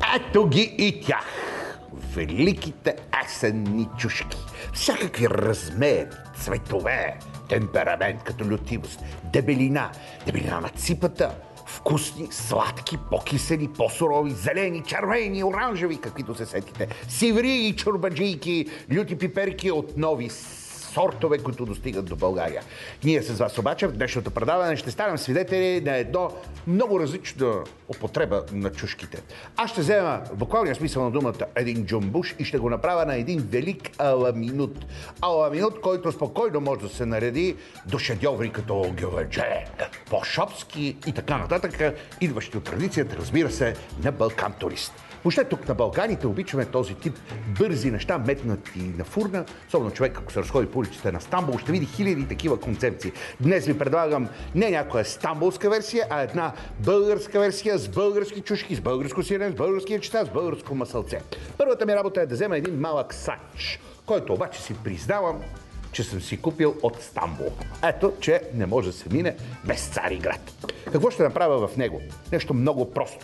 Ето ги и тях. Великите есенни чушки. Всякакви размери, цветове, темперамент като лютивост, дебелина на ципата, вкусни, сладки, по-кисели, по-сурови, зелени, червени, оранжеви, каквито се сетите, сиври и чорбаджийки, люти пиперки от нови сортове, които достигат до България. Ние с вас обаче в днешното предаване ще станем свидетели на едно много различна употреба на чушките. Аз ще взема в буквалния смисъл на думата един джумбуш и ще го направя на един велик аламинут. Аламинут, който спокойно може да се нареди до шедьоври като гюведже, по-шопски и така нататък, идващи от традицията, разбира се, на Балкан турист. Въобще тук на Балканите обичаме този тип бързи неща, метнати на фурна. Особено човек, ако се разходи по улиците на Стамбул, ще види хиляди такива концепции. Днес ви предлагам не някоя стамбулска версия, а една българска версия с български чушки, с българско сирене, с български яйчета, с българско масълце. Първата ми работа е да взема един малък сач, който обаче си признавам, че съм си купил от Стамбул. Ето, че не може да се мине без Цариград. Какво ще направя в него? Нещо много просто.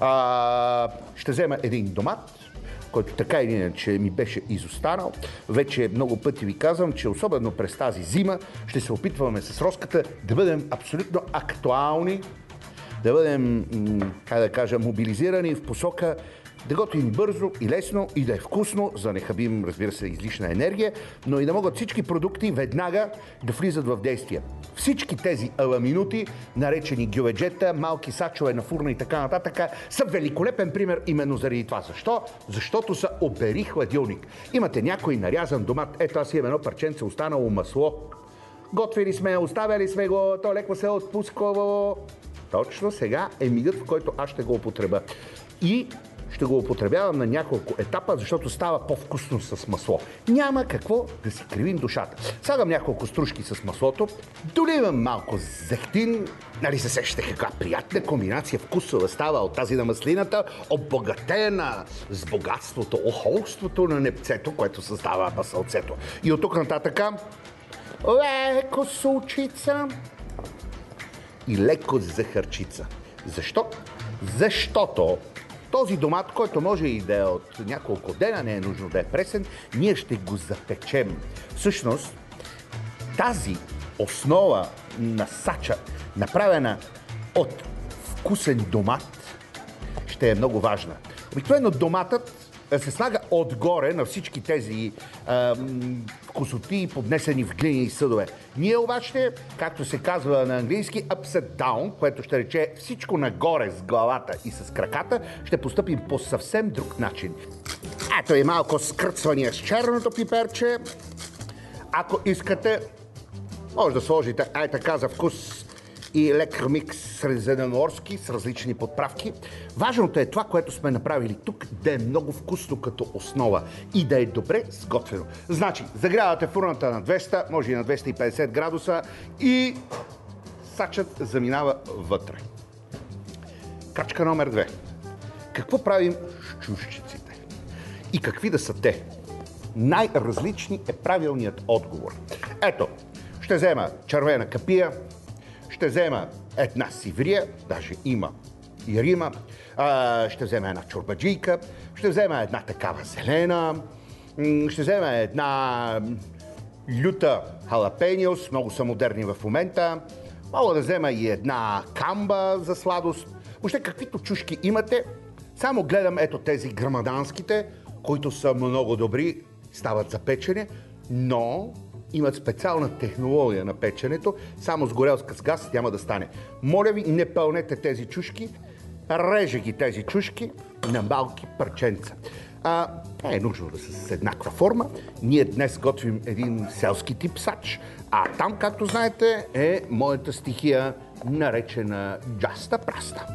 Ще взема един домат, който така или иначе ми беше изостанал. Вече много пъти ви казвам, че особено през тази зима ще се опитваме с Роската да бъдем абсолютно актуални, да бъдем, как да кажа, мобилизирани в посока да готвим бързо и лесно и да е вкусно, за да не хабим, разбира се, излишна енергия, но и да могат всички продукти веднага да влизат в действие. Всички тези аламинути, наречени гюведжета, малки сачове на фурна и така нататък, са великолепен пример именно заради това. Защо? Защото са обери хладилник. Имате някой нарязан домат. Ето аз имам едно парченце останало масло. Готвили сме, оставяли сме го, то леко се отпускало. Точно сега е мигът, в който аз ще го употребя. И ще го употребявам на няколко етапа, защото става по-вкусно с масло. Няма какво да си кривим душата. Слагам няколко стружки с маслото, доливам малко зехтин. Нали се сещате каква приятна комбинация вкусова става от тази на маслината, обогатена с богатството, охолството на непцето, което създава масълцето. И от тук нататък леко солчица и леко захарчица. Защо? Защото този домат, който може и да е от няколко дена, не е нужно да е пресен, ние ще го запечем. Всъщност, тази основа на сача, направена от вкусен домат, ще е много важна. Обикновено доматът се слага отгоре на всички тези вкусоти, поднесени в глинени съдове. Ние обаче, както се казва на английски, upside down, което ще рече всичко нагоре с главата и с краката, ще постъпим по съвсем друг начин. Ето и малко скърцвания с черното пиперче. Ако искате, може да сложите така за вкус и лек микс средиземноморски с различни подправки. Важното е това, което сме направили тук, да е много вкусно като основа и да е добре сготвено. Значи, загрявате фурната на 200, може и на 250 градуса и сачът заминава вътре. Крачка номер 2. Какво правим с чушчиците? И какви да са те? Най-различни е правилният отговор. Ето, ще взема червена капия, ще взема една сиврия, даже има и рима, ще взема една чорбаджийка, ще взема една такава зелена, ще взема една люта халапениос, много са модерни в момента, мога да взема и една камба за сладост. Въобще каквито чушки имате, само гледам ето тези грамаданските, които са много добри, стават за печене, но имат специална технология на печенето, само с горелска с газ няма да стане. Моля ви, не пълнете тези чушки, реже ги тези чушки на малки парченца. Не е нужно да са с еднаква форма. Ние днес готвим един селски тип сач, а там, както знаете, е моята стихия, наречена джаста праста.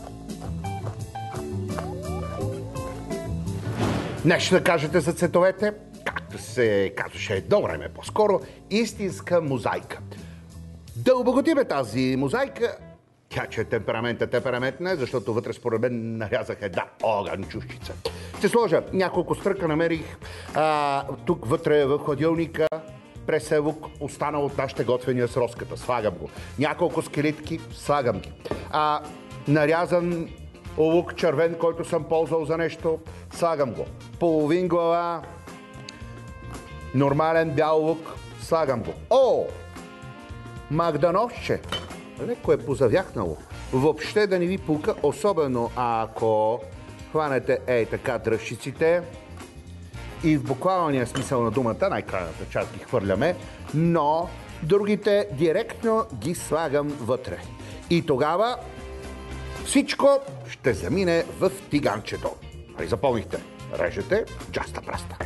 Нещо да кажете за цветовете? Както се казваше едно време по-скоро, истинска мозайка. Да обогатиме тази мозайка, тя че темпераментна, защото вътре според мен нарязах една огън чушчица. Ще сложа няколко стръка, намерих тук вътре в хладилника, преселук, останал от нашите готвения с Роската. Слагам го. Няколко скелетки, слагам ги. Нарязан лук червен, който съм ползвал за нещо, слагам го. Половин глава нормален бял лук, слагам го. Магдановче, леко е позавяхнало. Въобще да не ви пука, особено ако хванете така дръжчиците и в буквалния смисъл на думата, най-крайната част ги хвърляме, но другите директно ги слагам вътре. И тогава всичко ще замине в тиганчето. И запомнихте, режете джаста праста.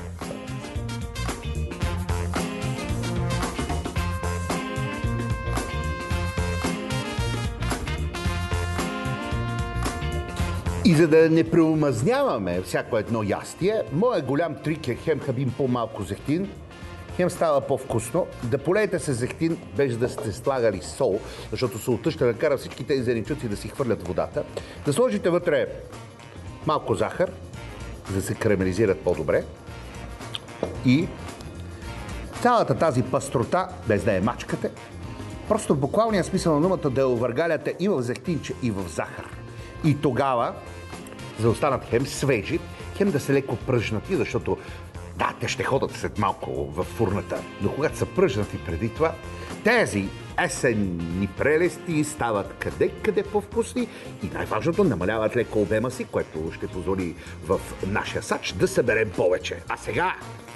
И за да не преомазняваме всяко едно ястие, моят голям трик е хем хабим по-малко зехтин, хем става по-вкусно. Да полеете с зехтин, без да сте слагали сол, защото солта ще накара всички тези зеленчуци да си хвърлят водата. Да сложите вътре малко захар, за да се карамелизират по-добре. И цялата тази пастрота, без да я мачкате, просто в буквалния смисъл на думата да я овъргаляте и в зехтинче, и в захар. И тогава, за да останат хем свежи, хем да се леко пръжнати, защото да, те ще ходят след малко в фурната, но когато са пръжнати преди това, тези есенни прелести стават къде по-вкусни и най-важното, намаляват леко обема си, което ще позволи в нашия сач да съберем повече. А сега...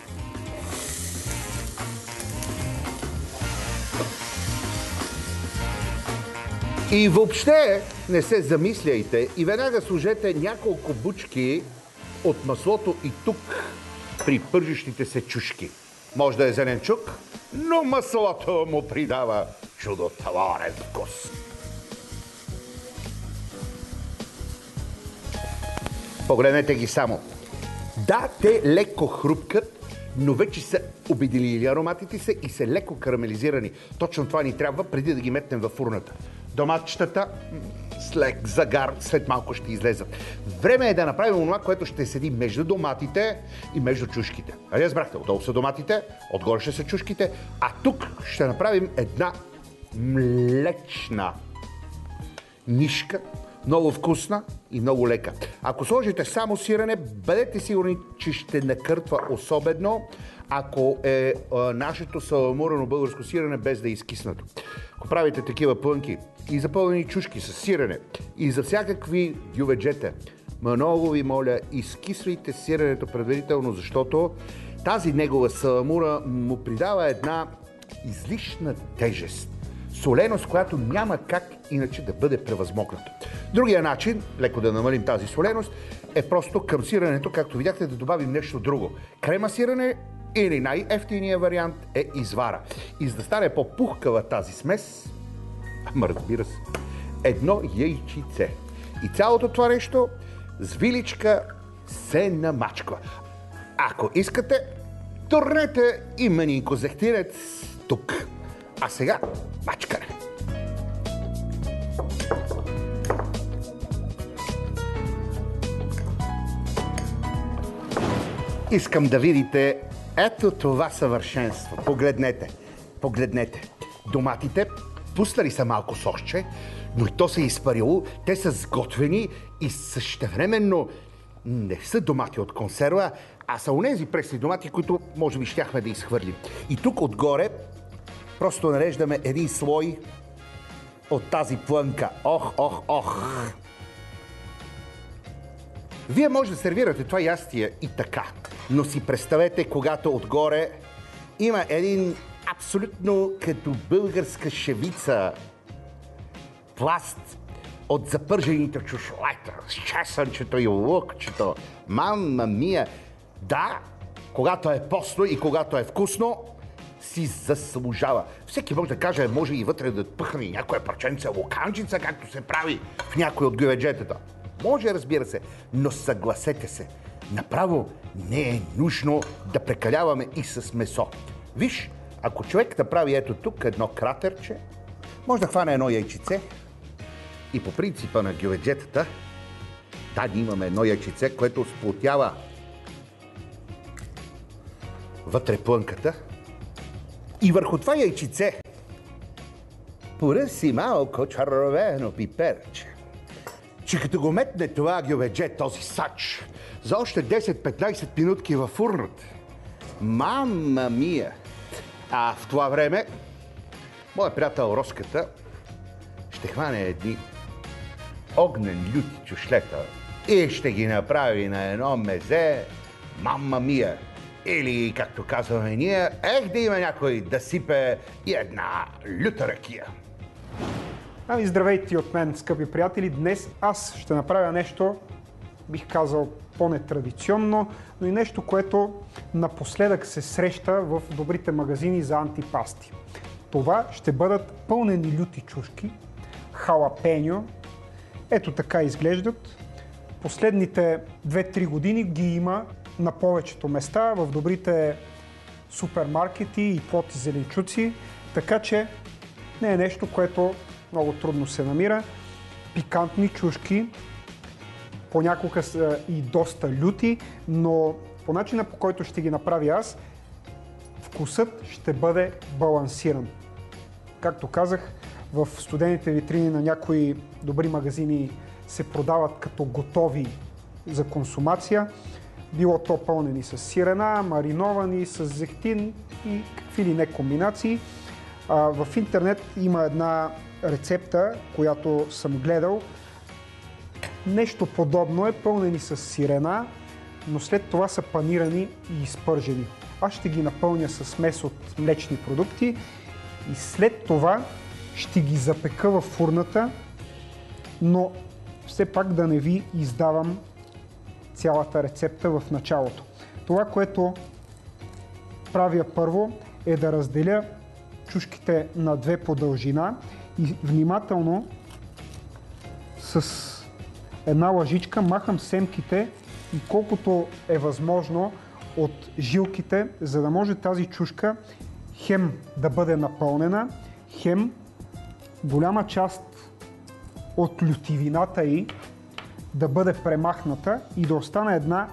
И въобще не се замисляйте и веднага сложете няколко бучки от маслото и тук при пържещите се чушки. Може да е зеленчук, но маслото му придава чудотворен вкус. Погледнете ги само. Да, те леко хрупкат, но вече са обединили ароматите се и са леко карамелизирани. Точно това ни трябва преди да ги метнем във фурната. Доматчетата с лек загар след малко ще излезат. Време е да направим това, което ще седи между доматите и между чушките. Нали разбрахте? Отдолу са доматите, отгоре ще са чушките, а тук ще направим една млечна нишка, много вкусна и много лека. Ако сложите само сирене, бъдете сигурни, че ще накъртва особено, ако е нашето саламурено българско сирене без да е изкиснато. Ако правите такива плънки и запълнени чушки с сирене и за всякакви дюведжета, много ви моля, изкисвайте сиренето предварително, защото тази негова саламура му придава една излишна тежест. Соленост, която няма как иначе да бъде превъзмогната. Другия начин, леко да намалим тази соленост, е просто към сиренето, както видяхте, да добавим нещо друго. Крема сирене или най-евтиният вариант е извара. И за да стане по-пухкава тази смес, ама разбира се, едно яйчице. И цялото това нещо с виличка се намачква. Ако искате, турнете и манинко зехтинец тук. А сега мачкане. Искам да видите ето това съвършенство. Погледнете. Доматите пуснали са малко сосче, но и то се е изпарило. Те са сготвени и същевременно не са домати от консерва, а са онези пресни домати, които може би щяхме да изхвърлим. И тук отгоре просто нареждаме един слой от тази плънка. Ох! Вие може да сервирате това ястие и така, но си представете, когато отгоре има един абсолютно като българска шевица пласт от запържените чушлета с чесънчето и лукчето. Мама мия! Да, когато е постно и когато е вкусно, си заслужава. Всеки може да каже, може и вътре да пъхне някоя парченце луканчица, както се прави в някой от гюведжетата. Може, разбира се, но съгласете се, направо не е нужно да прекаляваме и с месо. Виж, ако човек да прави ето тук едно кратерче, може да хване едно яйчице и по принципа на гюведжетата, да, ние имаме едно яйчице, което сплотява вътре плънката и върху това яйчице поръси малко червено пиперче. че като го метне това гюведже, този сач, за още 10-15 минутки във фурната. Мама мия! А в това време, моят приятел Роската ще хване едни огнен люти чушлета и ще ги направи на едно мезе. Мама мия! Или, както казваме ние, да има някой да сипе и една люта ракия. Ами здравейте от мен, скъпи приятели! Днес аз ще направя нещо, бих казал, по-нетрадиционно, но и нещо, което напоследък се среща в добрите магазини за антипасти. Това ще бъдат пълнени люти чушки, халапеньо. Ето така изглеждат. Последните 2-3 години ги има на повечето места, в добрите супермаркети и плод и зеленчуци, така че не е нещо, което много трудно се намира. Пикантни чушки, понякога са и доста люти, но по начина, по който ще ги направя аз, вкусът ще бъде балансиран. Както казах, в студените витрини на някои добри магазини се продават като готови за консумация. Било то пълнени с сирена, мариновани с зехтин и какви ли не комбинации. В интернет има една рецепта, която съм гледал. Нещо подобно е, пълнени с сирена, но след това са панирани и изпържени. Аз ще ги напълня с смес от млечни продукти и след това ще ги запека във фурната, но все пак да не ви издавам цялата рецепта в началото. Това, което правя първо, е да разделя чушките на две по дължина и внимателно с една лъжичка махам семките и колкото е възможно от жилките, за да може тази чушка хем да бъде напълнена, хем голяма част от лютивината й да бъде премахната и да остане една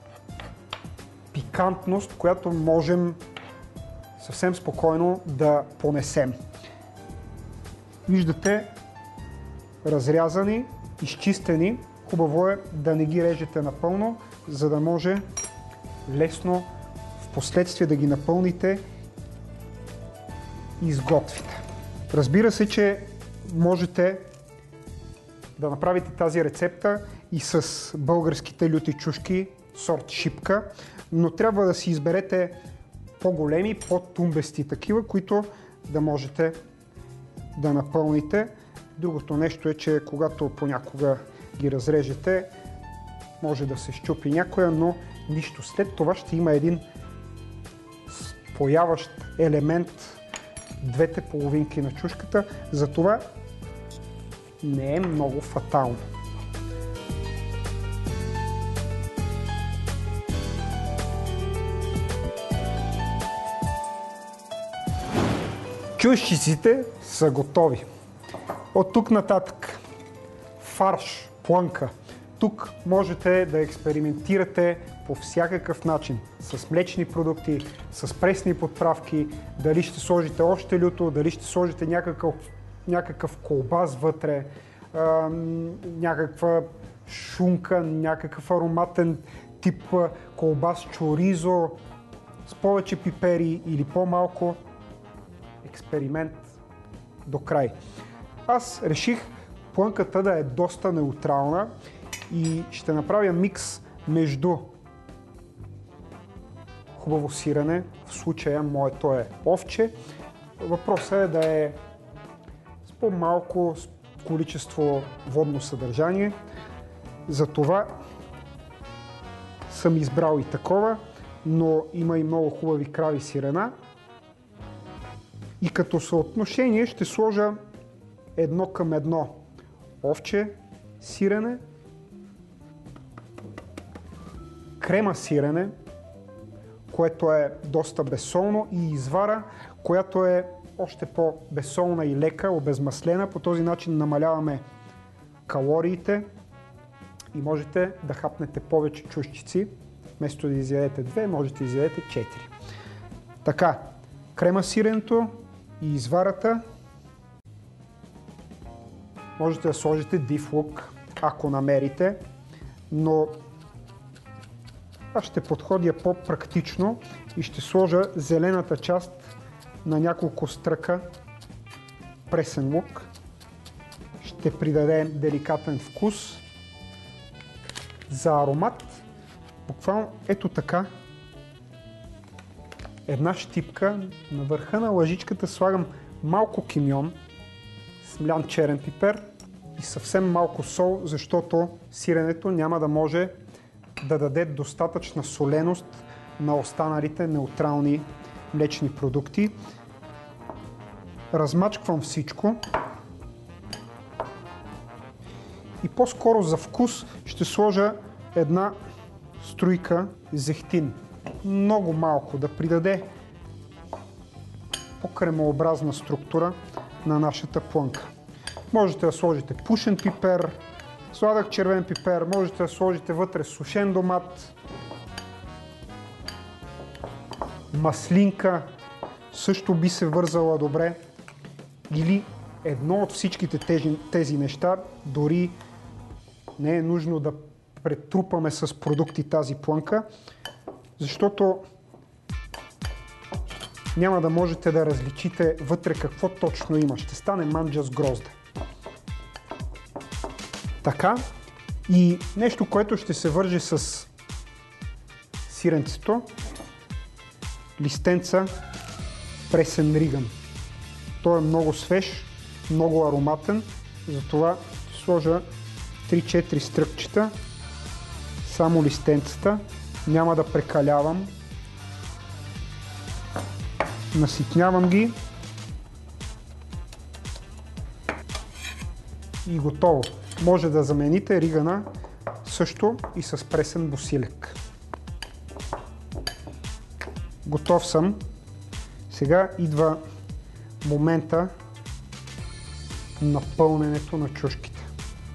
пикантност, която можем съвсем спокойно да понесем. Виждате, разрязани, изчистени. Хубаво е да не ги режете напълно, за да може лесно в последствие да ги напълните и изготвите. Разбира се, че можете да направите тази рецепта и с българските люти чушки, сорт шипка, но трябва да си изберете по-големи, по-тумбести такива, които да можете да напълните. Другото нещо е, че когато понякога ги разрежете, може да се счупи някоя, но нищо. След това ще има един спояващ елемент двете половинки на чушката, затова не е много фатално. Чушчиците са готови. От тук нататък фарш, плънка. Тук можете да експериментирате по всякакъв начин. С млечни продукти, с пресни подправки, дали ще сложите още люто, дали ще сложите някакъв колбас вътре, някаква шунка, някакъв ароматен тип колбас, чоризо, с повече пипери или по-малко. Експеримент до край. Аз реших плънката да е доста неутрална и ще направя микс между хубаво сирене, в случая моето е овче. Въпросът е да е с по-малко количество водно съдържание. Затова съм избрал и такова, но има и много хубави крави сирена. И като съотношение ще сложа 1:1 овче сирене, крема сирене, което е доста безсолно, и извара, която е още по-безсолна и лека, обезмаслена. По този начин намаляваме калориите и можете да хапнете повече чушчици. Вместо да изядете 2, можете да изядете 4. Така, крема сиренето и изварата. Можете да сложите див лук, ако намерите, но аз ще подходя по-практично и ще сложа зелената част на няколко стръка пресен лук. Ще придаде деликатен вкус. За аромат, буквално ето така, една щипка. На върха на лъжичката слагам малко кимьон, смлян черен пипер и съвсем малко сол, защото сиренето няма да може да даде достатъчна соленост на останалите неутрални млечни продукти. Размачквам всичко и по-скоро за вкус ще сложа една струйка зехтин. Много малко, да придаде по-кремообразна структура на нашата плънка. Можете да сложите пушен пипер, сладък червен пипер, можете да сложите вътре сушен домат, маслинка също би се вързала добре, или едно от всичките тези неща. Дори не е нужно да претрупаме с продукти тази плънка, защото няма да можете да различите вътре какво точно има. Ще стане манджа с грозде. Така, и нещо, което ще се върже с сиренцето, листенца пресен риган. Той е много свеж, много ароматен, затова ще сложа 3-4 стръкчета, само листенцата, няма да прекалявам. Наситнявам ги и готово. Може да замените ригана също и с пресен босилек. Готов съм. Сега идва момента на пълненето на чушките.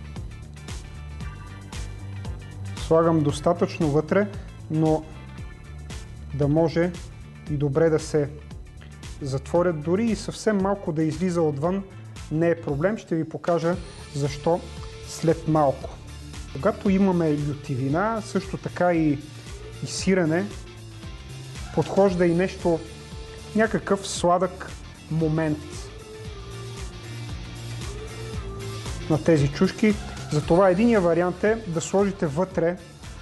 Слагам достатъчно вътре, но да може и добре да се затворят, дори и съвсем малко да излиза отвън, не е проблем. Ще ви покажа защо след малко. Когато имаме лютивина, също така и сирене, подхожда и нещо, някакъв сладък момент на тези чушки. Затова единия вариант е да сложите вътре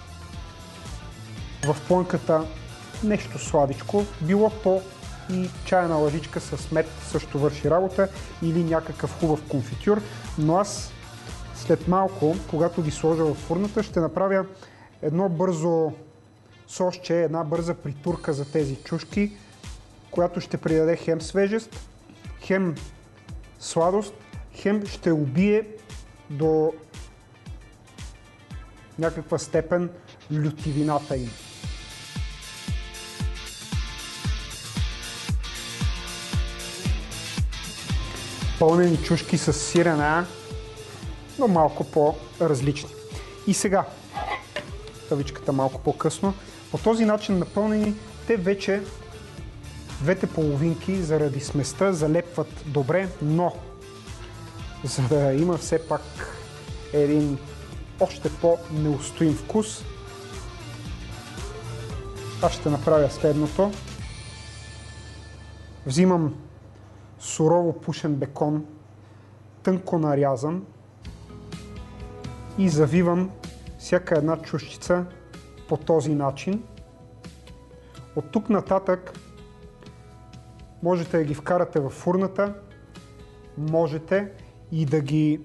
в плънката нещо сладичко, било то и чайна лъжичка с мед също върши работа, или някакъв хубав конфитюр, но аз след малко, когато ги сложа в фурната, ще направя едно бързо сосче, една бърза притурка за тези чушки, която ще придаде хем свежест, хем сладост, хем ще убие до някаква степен лютивината им. Пълнени чушки с сирене, но малко по-различни. И сега, тавичката малко по-късно, по този начин напълнени, те вече двете половинки заради сместа залепват добре, но за да има все пак един още по-неустоим вкус, аз ще направя следното. Взимам сурово пушен бекон, тънко нарязан, и завивам всяка една чушчица по този начин. От тук нататък можете да ги вкарате във фурната, можете и да ги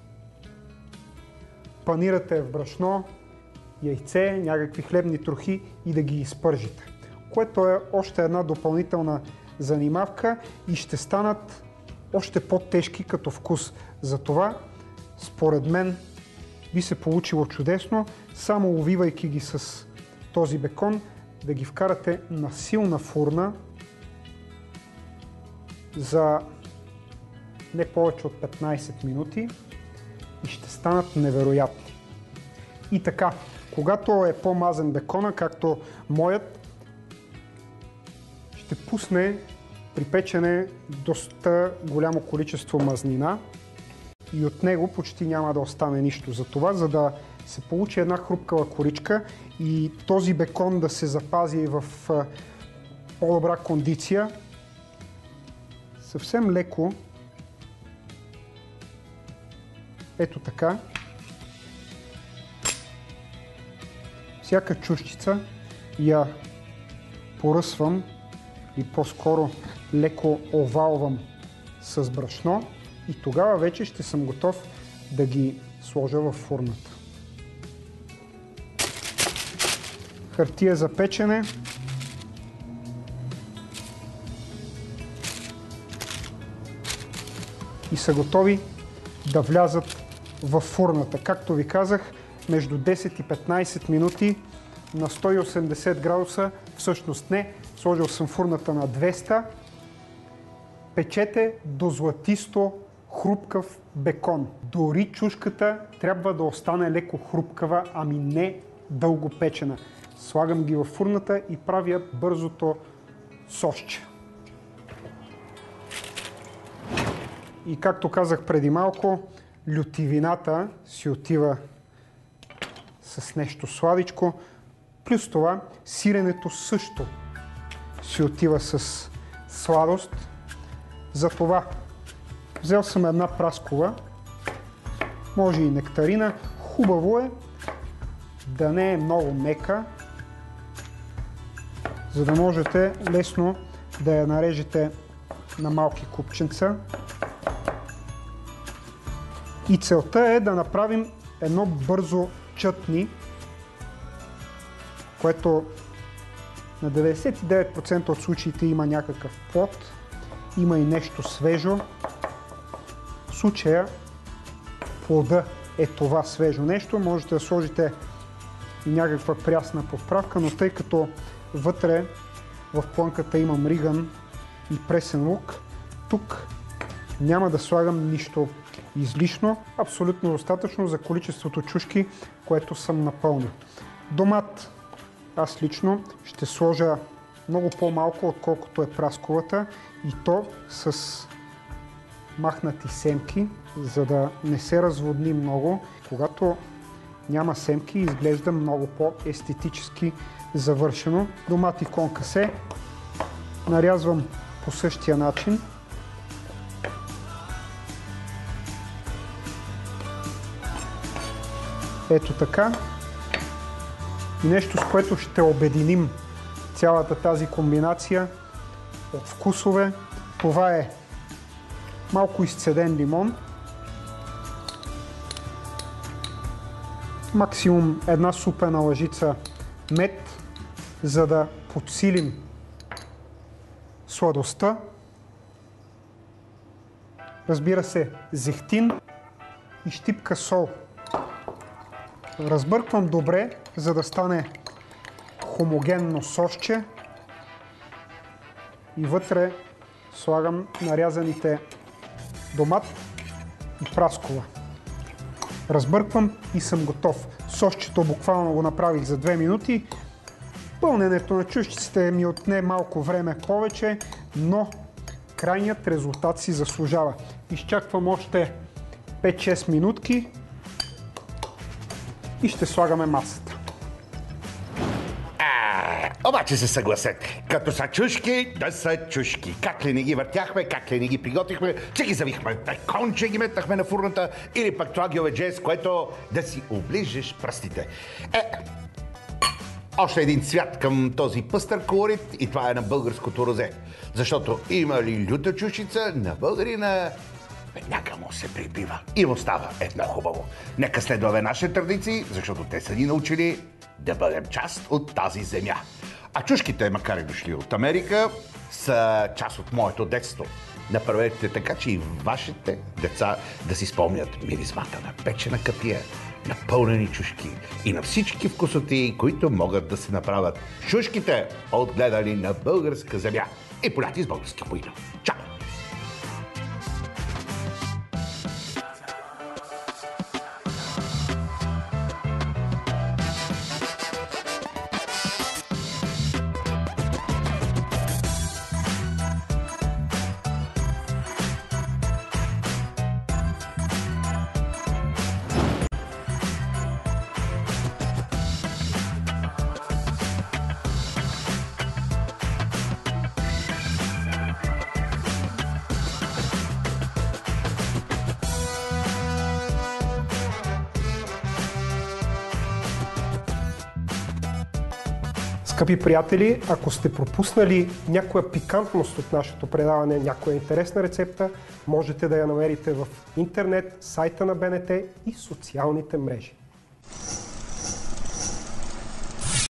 панирате в брашно, яйце, някакви хлебни трохи и да ги изпържите. Което е още една допълнителна занимавка и ще станат още по-тежки като вкус. Затова, според мен, би се получило чудесно, само увивайки ги с този бекон, да ги вкарате на силна фурна за не повече от 15 минути и ще станат невероятни. И така, когато е по-мазен бекона, както моят, ще пусне при печене доста голямо количество мазнина и от него почти няма да остане нищо. Затова, за да се получи една хрупкава коричка и този бекон да се запази в по-добра кондиция, съвсем леко, ето така, всяка чушчица я поръсвам и по-скоро леко овалвам с брашно и тогава вече ще съм готов да ги сложа в фурната. Хартия за печене. И са готови да влязат в фурната. Както ви казах, между 10 и 15 минути на 180 градуса, всъщност не, сложил съм фурната на 200. Печете до златисто хрупкав бекон. Дори чушката трябва да остане леко хрупкава, ами не дълго печена. Слагам ги във фурната и правя бързото сосче. И както казах преди малко, лютивината си отива с нещо сладичко. Плюс това сиренето също си отива с сладост. Затова взел съм една праскова, може и нектарина. Хубаво е да не е много мека, за да можете лесно да я нарежете на малки купченца. И целта е да направим едно бързо чътни, което на 99% от случаите има някакъв плод, има и нещо свежо. В случая плода е това свежо нещо. Можете да сложите и някаква прясна подправка, но тъй като вътре в плънката има мриган и пресен лук, тук няма да слагам нищо излишно, абсолютно достатъчно за количеството чушки, което съм напълнил. Домат аз лично ще сложа много по-малко, отколкото е прасковата, и то с махнати семки, за да не се разводни много. Когато няма семки, изглежда много по-естетически завършено. Домати конкасе нарязвам по същия начин. Ето така. И нещо, с което ще обединим цялата тази комбинация от вкусове. Това е малко изцеден лимон, максимум една супена лъжица мед, за да подсилим сладостта. Разбира се, зехтин и щипка сол. Разбърквам добре, за да стане хомогенно сосче и вътре слагам нарязаните домат и праскова. Разбърквам и съм готов. Сосчето буквално го направих за 2 минути. Пълненето на чушчиците ми отне малко време повече, но крайният резултат си заслужава. Изчаквам още 5-6 минутки и ще слагаме масата. Обаче се съгласете, като са чушки, да са чушки. Как ли не ги въртяхме, как ли не ги приготвихме, че ги завихме беконче, ги метнахме на фурната, или пък това гьоведже, с което да си оближеш пръстите. Още един цвят към този пъстър колорит и това е на българското розе. Защото има ли люта чушица, на българина веднага му се прибива и му става едно хубаво. Нека следваме нашите традиции, защото те са ни научили да бъдем част от тази земя. А чушките, макар и дошли от Америка, са част от моето детство. Направете така, че и вашите деца да си спомнят миризмата на печена капия, на пълнени чушки и на всички вкусоти, които могат да се направят чушките, отгледани на българска земя и поляти с български поина. Чао! Скъпи приятели, ако сте пропуснали някоя пикантност от нашето предаване, някоя интересна рецепта, можете да я намерите в интернет, сайта на БНТ и социалните мрежи.